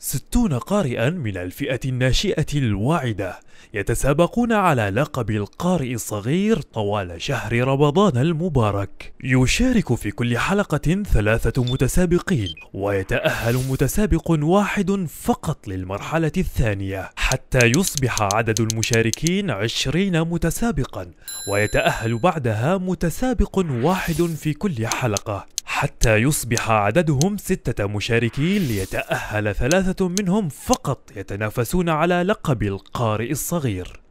60 قارئا من الفئة الناشئة الواعدة يتسابقون على لقب القارئ الصغير طوال شهر رمضان المبارك. يشارك في كل حلقة 3 متسابقين، ويتأهل متسابق واحد فقط للمرحلة الثانية حتى يصبح عدد المشاركين 20 متسابقا، ويتأهل بعدها متسابق واحد في كل حلقة حتى يصبح عددهم 6 مشاركين، ليتأهل 3 منهم فقط يتنافسون على لقب القارئ الصغير.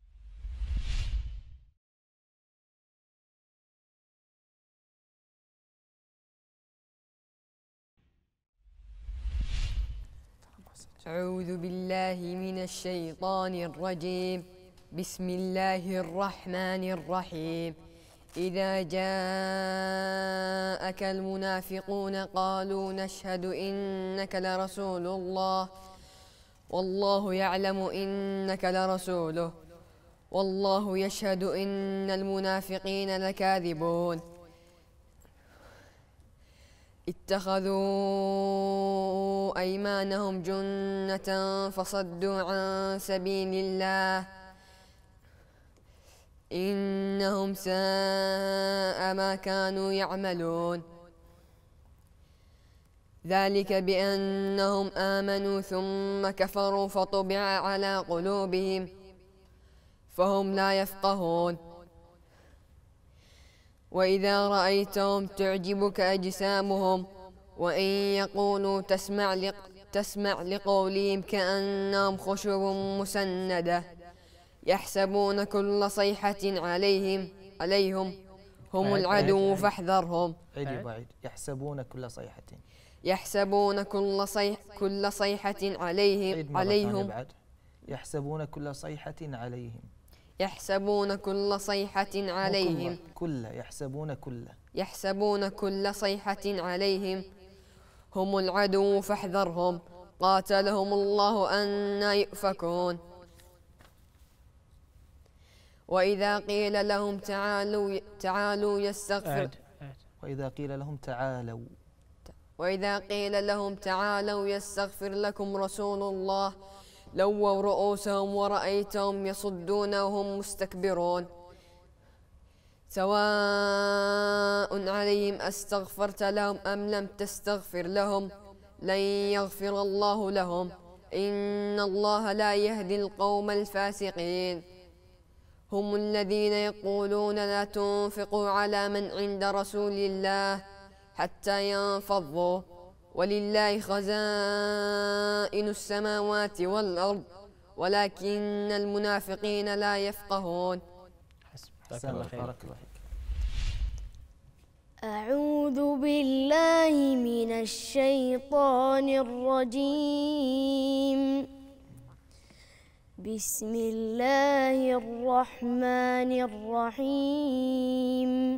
أعوذ بالله من الشيطان الرجيم. بسم الله الرحمن الرحيم. إذا جاءك المنافقون قالوا نشهد إنك لرسول الله والله يعلم إنك لرسوله والله يشهد إن المنافقين لكاذبون. اتخذوا أيمانهم جنة فصدوا عن سبيل الله إنهم ساء ما كانوا يعملون. ذلك بأنهم آمنوا ثم كفروا فطبع على قلوبهم فهم لا يفقهون. وإذا رأيتهم تعجبك أجسامهم وإن يقولوا تسمع لقولهم كأنهم خشب مسندة يحسبون كل صيحة عليهم هم العدو فاحذرهم. يحسبون كل صيحة عليهم يحسبون كل صيحة عليهم يحسبون كل صيحة عليهم يحسبون كل صيحة عليهم هم العدو فاحذرهم قاتلهم الله أنى يؤفكون. وإذا قيل لهم تعالوا يستغفر وإذا قيل لهم تعالوا يستغفر لكم رسول الله لووا رؤوسهم ورأيتهم يصدون وهم مستكبرون. سواء عليهم أستغفرت لهم أم لم تستغفر لهم لن يغفر الله لهم إن الله لا يهدي القوم الفاسقين. هم الذين يقولون لا تنفقوا على من عند رسول الله حتى ينفضوا ولله خزائن السماوات والأرض ولكن المنافقين لا يفقهون. أعوذ بالله من الشيطان الرجيم. بسم الله الرحمن الرحيم.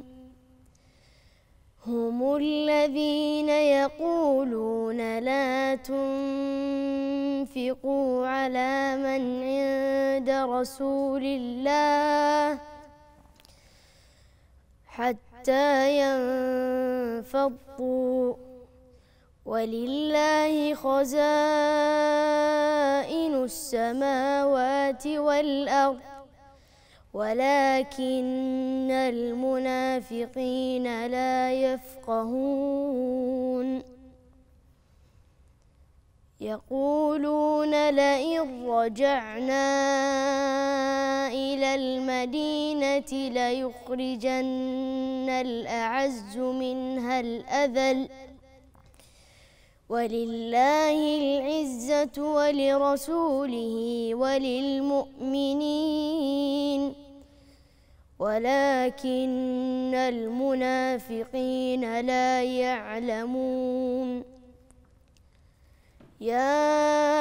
هم الذين يقولون لا تنفقوا على من عند رسول الله حتى ينفضوا ولله خزائن السماوات والأرض ولكن المنافقين لا يفقهون. يقولون لئن رجعنا إلى المدينة ليخرجن الأعز منها الأذل ولله العزة ولرسوله وللمؤمنين ولكن المنافقين لا يعلمون. يا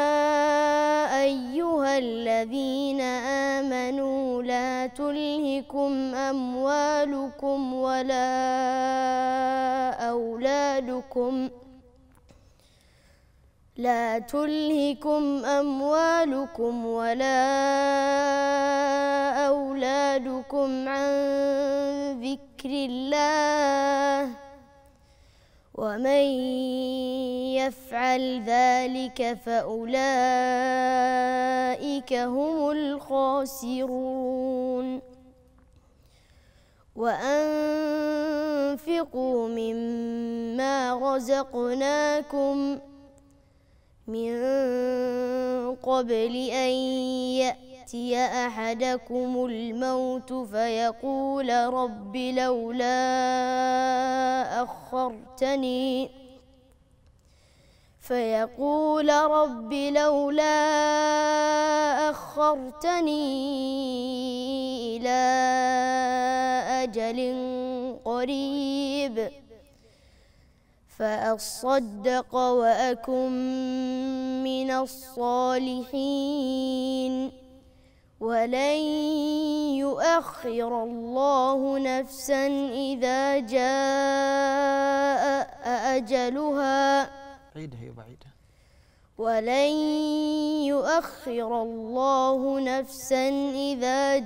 أيها الذين آمنوا لا تلهكم أموالكم ولا أولادكم عن ذكر الله ومن يفعل ذلك فأولئك هم الخاسرون وأنفقوا مما رزقناكم من قبل أن يأتي أحدكم الموت فيقول رب لولا أخرتني إلى أجل قريب فأصدق وأكن من الصالحين ولن يؤخر الله نفسا إذا جاء أجلها ولن يؤخر الله نفسا إذا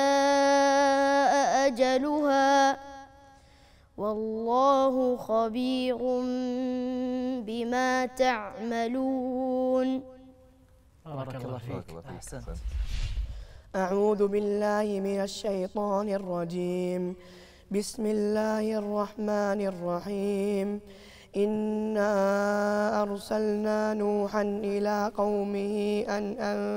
جاء أجلها والله خبير بما تعملون. بارك الله فيك. أحسنت. أعوذ بالله من الشيطان الرجيم. بسم الله الرحمن الرحيم. إنا أرسلنا نوحا إلى قومه أن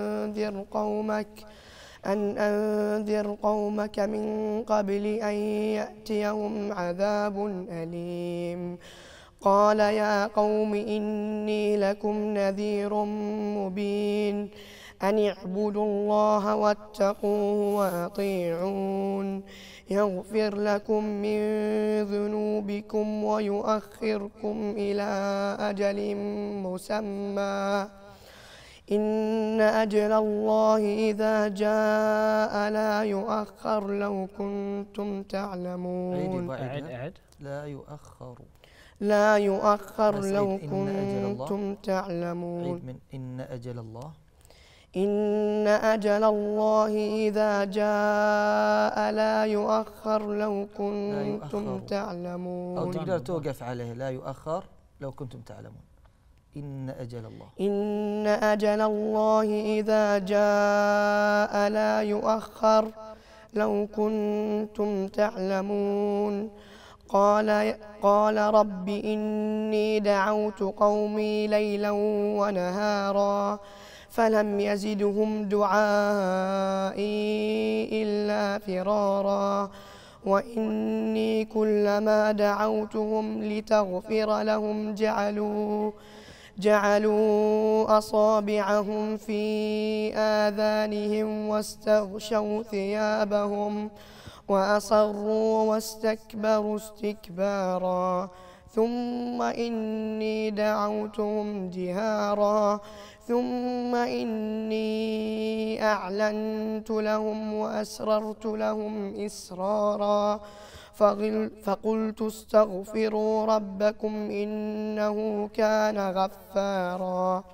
أنذر قومك من قبل أن يأتيهم عذاب أليم. قال يا قوم إني لكم نذير مبين أن اعبدوا الله واتقوه وأطيعون يغفر لكم من ذنوبكم ويؤخركم إلى أجل مسمى إن أجل الله إذا جاء لا يؤخر لو كنتم تعلمون. لا يؤخر لو كنتم تعلمون. إن أجل الله إذا جاء لا يؤخر لو كنتم تعلمون. أو تقدر توقف عليه لا يؤخر لو كنتم تعلمون. إن أجل الله إذا جاء لا يؤخر لو كنتم تعلمون. قال رب إني دعوت قومي ليلا ونهارا فلم يزدهم دعائي إلا فرارا وإني كلما دعوتهم لتغفر لهم جعلوا أصابعهم في آذانهم واستغشوا ثيابهم وأصروا واستكبروا استكبارا ثم إني دعوتهم جهارا ثم إني أعلنت لهم وأسررت لهم إسرارا فقلت استغفروا ربكم إنه كان غفارا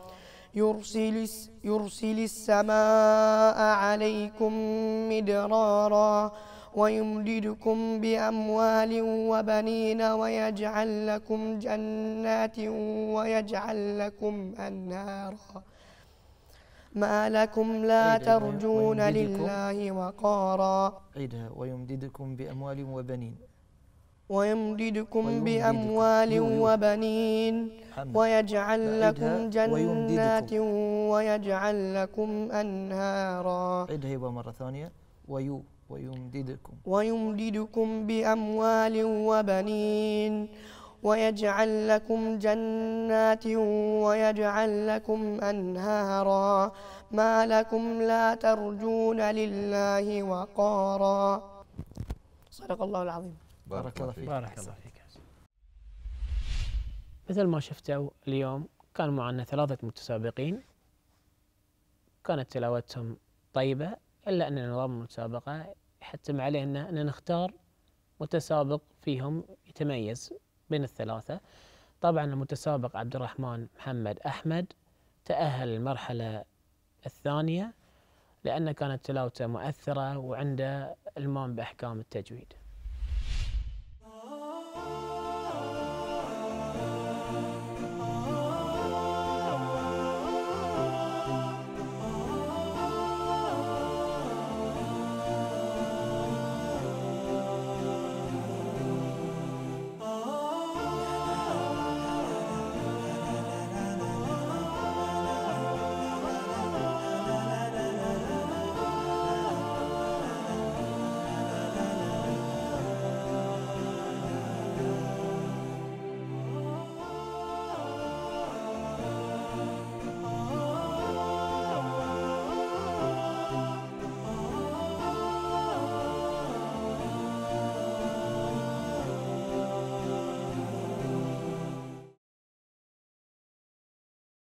يرسل السماء عليكم مدرارا ويمددكم بأموال وبنين ويجعل لكم جنات ويجعل لكم أنهارا ما لكم لا ترجون لله وقارا. ويمددكم بأموال وبنين ويجعل لكم جنات ويجعل لكم أنهارا. مرة ثانية. ويمددكم بأموال وبنين ويجعل لكم جنات ويجعل لكم أنهارا ما لكم لا ترجون لله وقارا. صدق الله العظيم. بارك الله فيك. مثل ما شفتوا اليوم كان معنا 3 متسابقين كانت تلاوتهم طيبة إلا أن نظام المسابقة يحتم علينا أن نختار متسابق فيهم يتميز بين ال3. طبعا المتسابق عبد الرحمن محمد أحمد تأهل المرحلة الثانية لأن كانت تلاوته مؤثرة وعنده إلمام بأحكام التجويد.